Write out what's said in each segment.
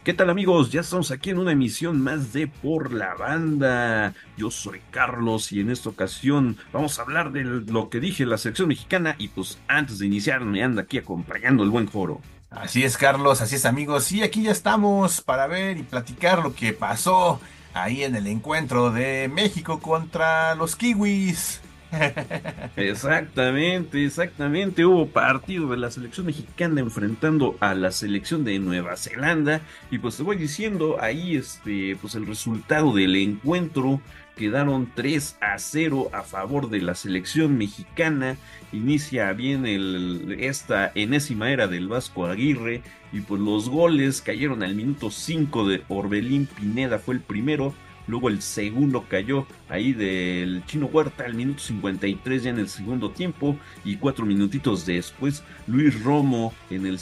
¿Qué tal amigos? Ya estamos aquí en una emisión más de Por la Banda. Yo soy Carlos y en esta ocasión vamos a hablar de lo que dije la selección mexicana y pues antes de iniciar me anda aquí acompañando el buen Foro. Así es, Carlos, así es, amigos. Sí, aquí ya estamos para ver y platicar lo que pasó ahí en el encuentro de México contra los Kiwis. Exactamente, exactamente. Hubo partido de la selección mexicana enfrentando a la selección de Nueva Zelanda. Y pues te voy diciendo ahí, pues el resultado del encuentro quedaron 3-0 a favor de la selección mexicana. Inicia bien esta enésima era del Vasco Aguirre. Y pues los goles cayeron al minuto 5 de Orbelín Pineda, fue el primero. Luego el segundo cayó ahí del Chino Huerta al minuto 53 ya en el segundo tiempo. Y 4 minutitos después, Luis Romo en el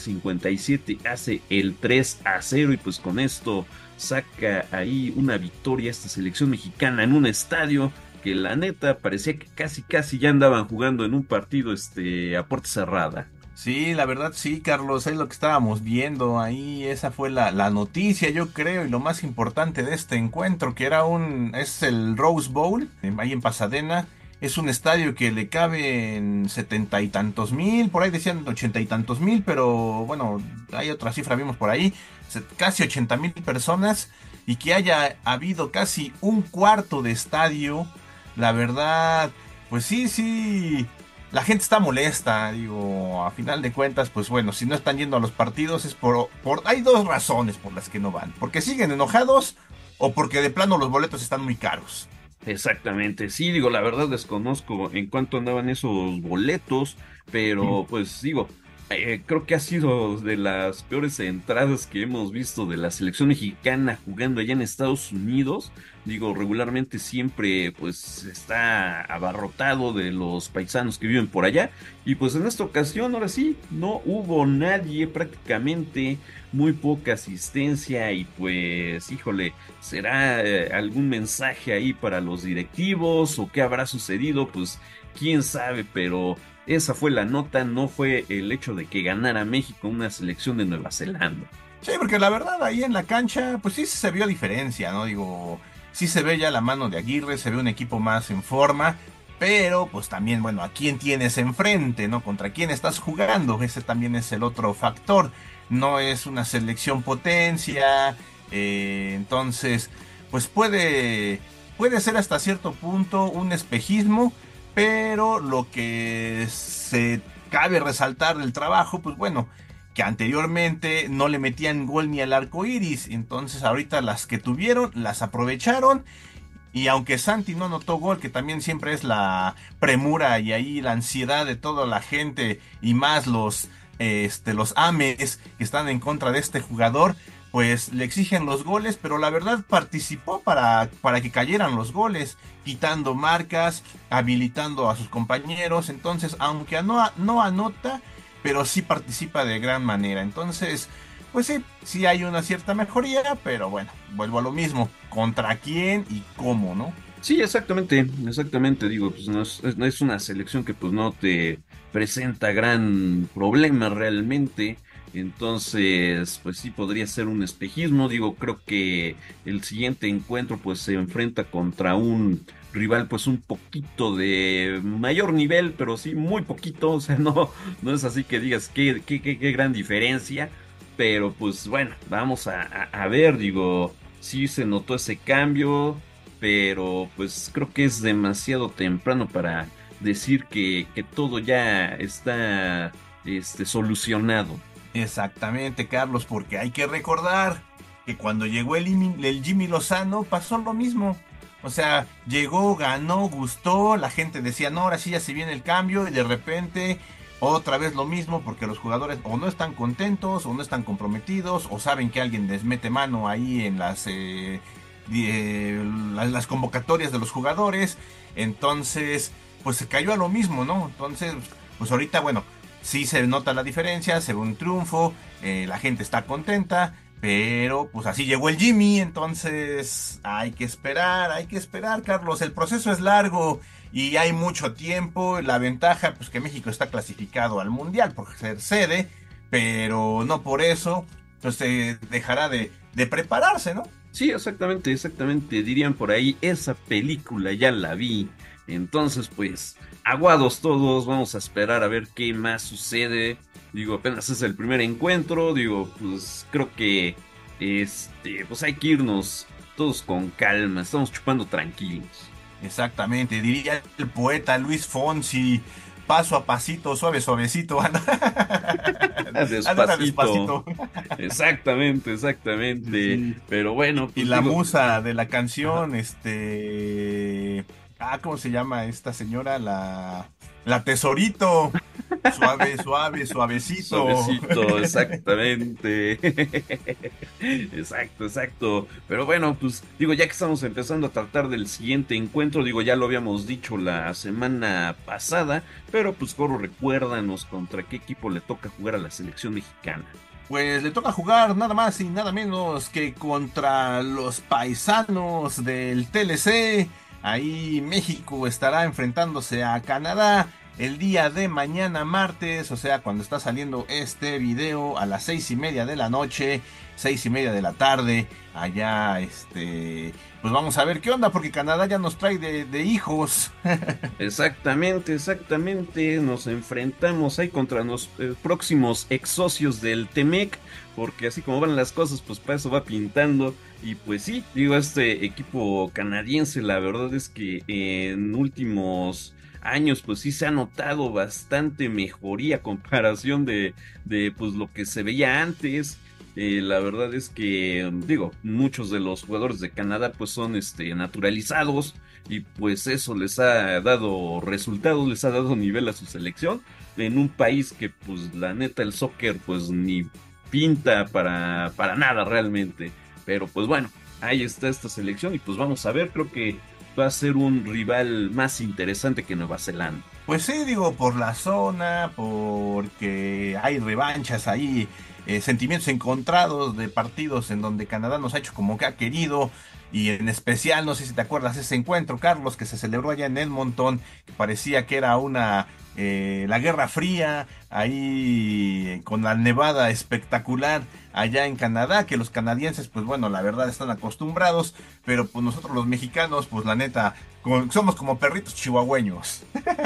57 hace el 3-0. Y pues con esto saca ahí una victoria a esta selección mexicana en un estadio que la neta parecía que casi casi ya andaban jugando en un partido a puerta cerrada. Sí, la verdad sí, Carlos, es lo que estábamos viendo ahí. Esa fue la noticia, yo creo, y lo más importante de este encuentro, que es el Rose Bowl, ahí en Pasadena. Es un estadio que le caben 70 y tantos mil, por ahí decían 80 y tantos mil, pero bueno, hay otra cifra, vimos por ahí, casi 80,000 personas, y que haya habido casi un cuarto de estadio, la verdad, pues sí, sí. La gente está molesta, digo, a final de cuentas, pues bueno, si no están yendo a los partidos es hay dos razones por las que no van, porque siguen enojados o porque de plano los boletos están muy caros. Exactamente, sí, digo, la verdad desconozco en cuánto andaban esos boletos, pero pues digo, creo que ha sido de las peores entradas que hemos visto de la selección mexicana jugando allá en Estados Unidos. Digo, regularmente siempre pues está abarrotado de los paisanos que viven por allá y pues en esta ocasión ahora sí, no hubo nadie prácticamente, muy poca asistencia y pues híjole. ¿Será algún mensaje ahí para los directivos o qué habrá sucedido? Pues quién sabe, pero esa fue la nota, no fue el hecho de que ganara México una selección de Nueva Zelanda. Sí, porque la verdad ahí en la cancha, pues sí se vio diferencia, ¿no? Digo, sí se ve ya la mano de Aguirre, se ve un equipo más en forma, pero pues también, bueno, ¿a quién tienes enfrente, ¿no? ¿Contra quién estás jugando? Ese también es el otro factor. No es una selección potencia, entonces, pues puede ser hasta cierto punto un espejismo, pero lo que se cabe resaltar del trabajo, pues bueno, que anteriormente no le metían gol ni al arco iris. Entonces, ahorita las que tuvieron, las aprovecharon. Y aunque Santi no anotó gol, que también siempre es la premura y ahí la ansiedad de toda la gente y más los ames que están en contra de este jugador, pues le exigen los goles, pero la verdad participó para que cayeran los goles, quitando marcas, habilitando a sus compañeros. Entonces, aunque no anota, pero sí participa de gran manera. Entonces, pues sí, sí hay una cierta mejoría, pero bueno, vuelvo a lo mismo. ¿Contra quién y cómo, no? Sí, exactamente, exactamente, digo, pues no es una selección que pues no te presenta gran problema realmente, entonces pues sí podría ser un espejismo, digo, creo que el siguiente encuentro pues se enfrenta contra un rival pues un poquito de mayor nivel, pero sí muy poquito, o sea, no es así que digas qué gran diferencia, pero pues bueno, vamos a ver, digo, sí se notó ese cambio, pero pues creo que es demasiado temprano para decir que todo ya está solucionado. Exactamente, Carlos, porque hay que recordar que cuando llegó el Jimmy Lozano pasó lo mismo. O sea, llegó, ganó, gustó, la gente decía, no, ahora sí ya se viene el cambio y de repente otra vez lo mismo porque los jugadores o no están contentos o no están comprometidos o saben que alguien les mete mano ahí en las convocatorias de los jugadores. Entonces, pues se cayó a lo mismo, ¿no? Entonces, pues ahorita, bueno, sí se nota la diferencia, se ve un triunfo, la gente está contenta, pero pues así llegó el Jimmy, entonces hay que esperar, Carlos, el proceso es largo y hay mucho tiempo, la ventaja pues que México está clasificado al Mundial por ser sede, pero no por eso pues se dejará de prepararse, ¿no? Sí, exactamente, exactamente. Dirían por ahí, esa película ya la vi. Entonces, pues, aguados todos, vamos a esperar a ver qué más sucede. Digo, apenas es el primer encuentro. Digo, pues creo que pues hay que irnos todos con calma. Estamos chupando tranquilos. Exactamente, diría el poeta Luis Fonsi, paso a pasito, suave, suavecito, anda, anda Despacito. despacito. Exactamente, exactamente. Sí. Pero bueno, Y pues la digo, musa de la ajá. canción, ¿cómo se llama esta señora? La Tesorito. Suave, suave, suavecito. Suavecito, exactamente. Exacto, exacto. Pero bueno, pues digo, ya que estamos empezando a tratar del siguiente encuentro, digo, ya lo habíamos dicho la semana pasada, pero pues Coro, recuérdanos contra qué equipo le toca jugar a la selección mexicana. Pues le toca jugar nada más y nada menos que contra los paisanos del TLC. Ahí México estará enfrentándose a Canadá el día de mañana martes, o sea, cuando está saliendo este video a las 6:30 de la noche, 6:30 de la tarde. Allá, pues vamos a ver qué onda, porque Canadá ya nos trae de hijos. Exactamente, exactamente. Nos enfrentamos ahí contra los próximos ex socios del Temec, porque así como van las cosas, pues para eso va pintando. Y pues sí, digo, este equipo canadiense, la verdad es que en últimos años, pues sí se ha notado bastante mejoría a comparación de pues lo que se veía antes. La verdad es que, digo, muchos de los jugadores de Canadá pues son naturalizados y pues eso les ha dado resultados, les ha dado nivel a su selección en un país que pues la neta el soccer pues ni pinta para nada realmente. Pero pues bueno, ahí está esta selección y pues vamos a ver, creo que va a ser un rival más interesante que Nueva Zelanda. Pues sí, digo, por la zona, porque hay revanchas ahí, sentimientos encontrados de partidos en donde Canadá nos ha hecho como que ha querido, y en especial, no sé si te acuerdas ese encuentro, Carlos, que se celebró allá en Edmonton, que parecía que era la Guerra Fría, ahí con la nevada espectacular allá en Canadá, que los canadienses, pues bueno, la verdad están acostumbrados, pero pues nosotros los mexicanos, pues la neta, somos como perritos chihuahueños.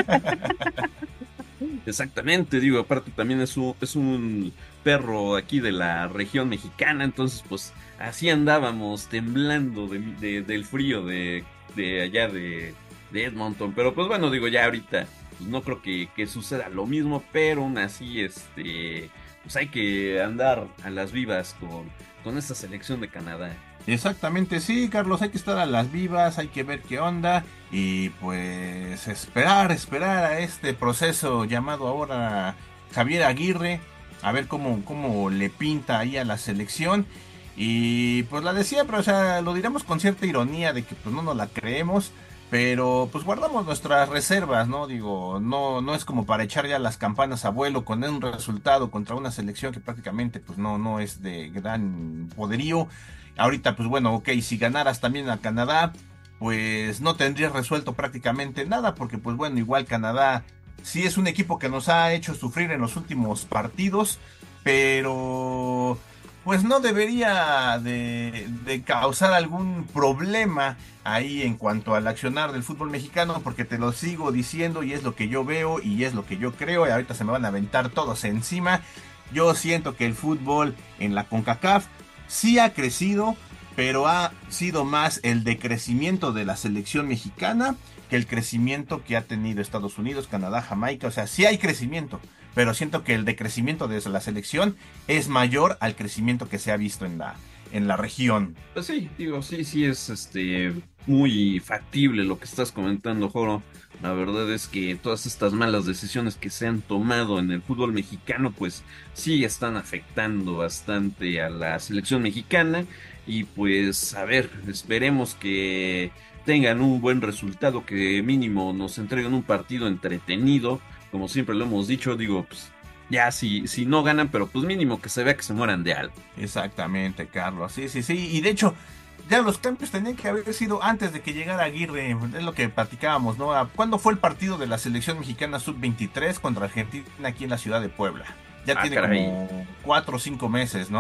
Exactamente, digo, aparte también es un perro aquí de la región mexicana, entonces pues así andábamos temblando del frío de allá de Edmonton, pero pues bueno, digo, ya ahorita pues no creo que suceda lo mismo, pero aún así, pues hay que andar a las vivas con esta selección de Canadá. Exactamente, sí, Carlos, hay que estar a las vivas, hay que ver qué onda y pues esperar a este proceso llamado ahora Javier Aguirre, a ver cómo le pinta ahí a la selección. Y pues la de siempre, o sea, lo diremos con cierta ironía de que pues no nos la creemos, pero pues guardamos nuestras reservas, ¿no? Digo, no es como para echar ya las campanas a vuelo con un resultado contra una selección que prácticamente pues no es de gran poderío. Ahorita, pues bueno, ok, si ganaras también a Canadá, pues no tendrías resuelto prácticamente nada, porque pues bueno, igual Canadá sí es un equipo que nos ha hecho sufrir en los últimos partidos, pero pues no debería de causar algún problema ahí en cuanto al accionar del fútbol mexicano, porque te lo sigo diciendo y es lo que yo veo y es lo que yo creo, y ahorita se me van a aventar todos encima. Yo siento que el fútbol en la CONCACAF sí ha crecido, pero ha sido más el decrecimiento de la selección mexicana que el crecimiento que ha tenido Estados Unidos, Canadá, Jamaica. O sea, sí hay crecimiento, pero siento que el decrecimiento de la selección es mayor al crecimiento que se ha visto en la región. Pues sí, digo, sí, sí es muy factible lo que estás comentando, Joro. La verdad es que todas estas malas decisiones que se han tomado en el fútbol mexicano, pues sí están afectando bastante a la selección mexicana. Y pues, a ver, esperemos que tengan un buen resultado, que mínimo nos entreguen un partido entretenido. Como siempre lo hemos dicho, digo, pues ya si no ganan, pero pues mínimo que se vea que se mueran de algo. Exactamente, Carlos. Sí, sí, sí. Y de hecho, ya los cambios tenían que haber sido antes de que llegara Aguirre. Es lo que platicábamos, ¿no? ¿Cuándo fue el partido de la selección mexicana sub-23 contra Argentina aquí en la ciudad de Puebla? Ya Ah, tiene caray. como 4 o 5 meses, ¿no?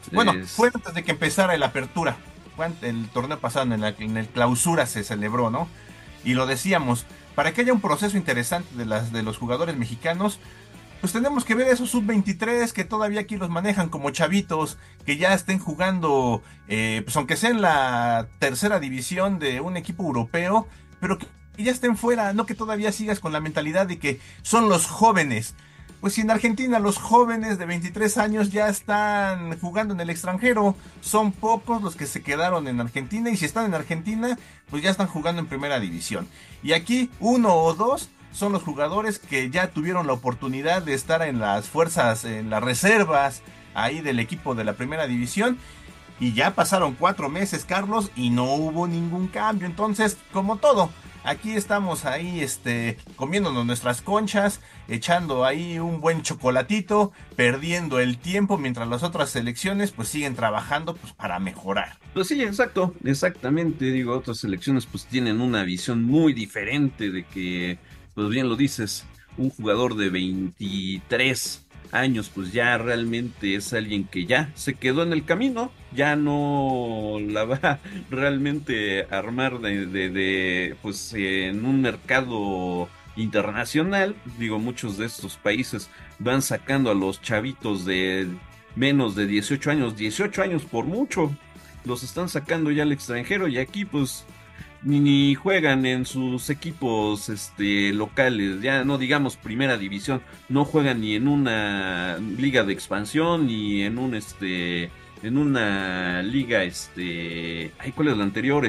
Bueno, fue Es- antes de que empezara el apertura. El torneo pasado, en el clausura se celebró, ¿no? Y lo decíamos, para que haya un proceso interesante de los jugadores mexicanos, pues tenemos que ver esos sub-23 que todavía aquí los manejan como chavitos, que ya estén jugando, pues aunque sea en la tercera división de un equipo europeo, pero que ya estén fuera, no que todavía sigas con la mentalidad de que son los jóvenes. Pues si en Argentina los jóvenes de 23 años ya están jugando en el extranjero, son pocos los que se quedaron en Argentina y si están en Argentina, pues ya están jugando en primera división. Y aquí uno o dos son los jugadores que ya tuvieron la oportunidad de estar en las fuerzas, en las reservas ahí del equipo de la primera división. Y ya pasaron 4 meses, Carlos, y no hubo ningún cambio. Entonces, como todo, aquí estamos ahí, comiéndonos nuestras conchas, echando ahí un buen chocolatito, perdiendo el tiempo, mientras las otras selecciones pues siguen trabajando pues para mejorar. Pues sí, exacto, exactamente. Digo, otras selecciones pues tienen una visión muy diferente de que, pues bien lo dices, un jugador de 23 años pues ya realmente es alguien que ya se quedó en el camino, ya no la va realmente a armar pues en un mercado internacional. Digo, muchos de estos países van sacando a los chavitos de menos de 18 años, 18 años por mucho los están sacando ya al extranjero y aquí pues ni juegan en sus equipos locales, ya no digamos primera división, no juegan ni en una liga de expansión ni en un en una liga ay, ¿cuál es la anterior?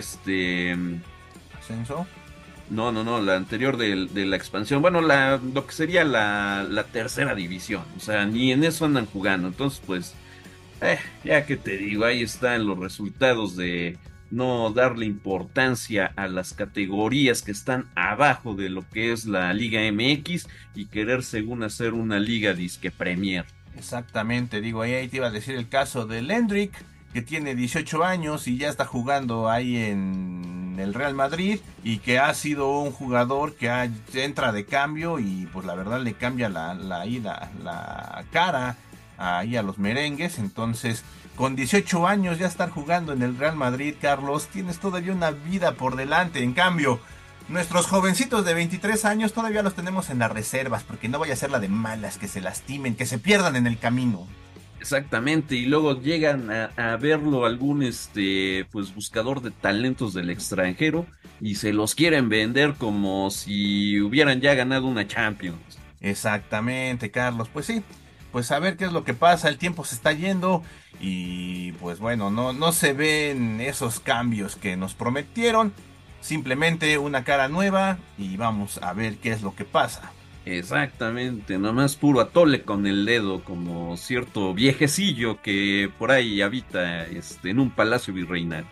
¿Ascenso? No, la anterior de la expansión, bueno, lo que sería la tercera división, o sea, ni en eso andan jugando, entonces pues ya que te digo, ahí están los resultados de no darle importancia a las categorías que están abajo de lo que es la Liga MX y querer según hacer una liga disque Premier. Exactamente, digo, ahí te iba a decir el caso de Lendrick, que tiene 18 años y ya está jugando ahí en el Real Madrid y que ha sido un jugador que entra de cambio y pues la verdad le cambia la cara ahí a los merengues. Entonces, con 18 años ya estar jugando en el Real Madrid, Carlos, tienes todavía una vida por delante. En cambio, nuestros jovencitos de 23 años todavía los tenemos en las reservas porque no vaya a ser la de malas, que se lastimen, que se pierdan en el camino. Exactamente, y luego llegan a verlo algún pues buscador de talentos del extranjero y se los quieren vender como si hubieran ya ganado una Champions. Exactamente, Carlos. Pues sí, pues a ver qué es lo que pasa. El tiempo se está yendo y pues bueno, no se ven esos cambios que nos prometieron. Simplemente una cara nueva y vamos a ver qué es lo que pasa. Exactamente, nomás puro atole con el dedo, como cierto viejecillo que por ahí habita en un palacio virreinal.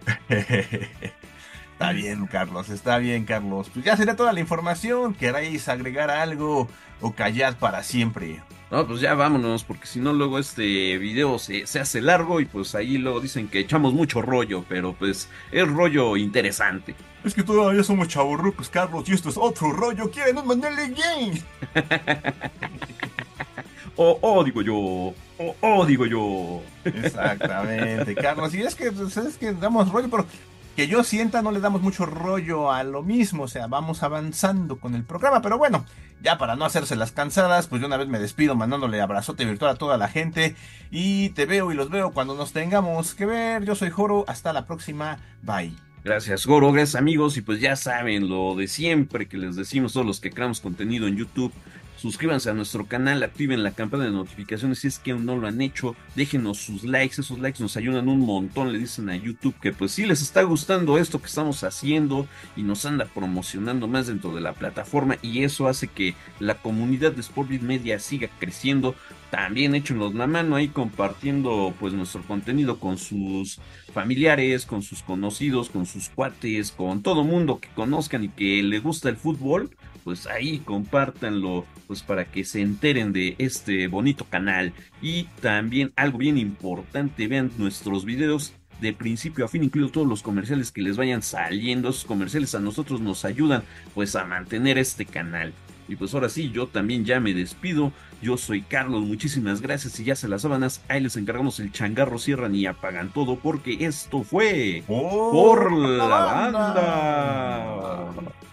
Está bien, Carlos, está bien, Carlos. Pues ya será toda la información. ¿Queréis agregar algo o callad para siempre? No, pues ya vámonos, porque si no luego este video se hace largo y pues ahí luego dicen que echamos mucho rollo, pero pues es rollo interesante. Es que todavía somos chavorrucos, Carlos, y esto es otro rollo. ¿Quieren un Manuel Games? Digo yo, digo yo. Exactamente, Carlos. Y es que, pues, es que damos rollo, pero que yo sienta, no le damos mucho rollo a lo mismo. O sea, vamos avanzando con el programa. Pero bueno, ya para no hacerse las cansadas, pues de una vez me despido mandándole abrazote virtual a toda la gente. Y te veo y los veo cuando nos tengamos que ver. Yo soy Joro. Hasta la próxima. Bye. Gracias, Goro, gracias amigos, y pues ya saben lo de siempre que les decimos todos los que creamos contenido en YouTube. Suscríbanse a nuestro canal, activen la campana de notificaciones si es que aún no lo han hecho, déjenos sus likes, esos likes nos ayudan un montón, le dicen a YouTube que pues sí les está gustando esto que estamos haciendo y nos anda promocionando más dentro de la plataforma y eso hace que la comunidad de Sportbit Media siga creciendo. También échenos la mano ahí compartiendo pues nuestro contenido con sus familiares, con sus conocidos, con sus cuates, con todo mundo que conozcan y que le gusta el fútbol, pues ahí compártanlo, pues para que se enteren de este bonito canal. Y también algo bien importante, vean nuestros videos de principio a fin, incluido todos los comerciales que les vayan saliendo. Esos comerciales a nosotros nos ayudan pues a mantener este canal. Y pues ahora sí, yo también ya me despido. Yo soy Carlos, muchísimas gracias. Y ya se las sábanas, ahí les encargamos el changarro, cierran y apagan todo porque esto fue ¡Por por la la banda! banda.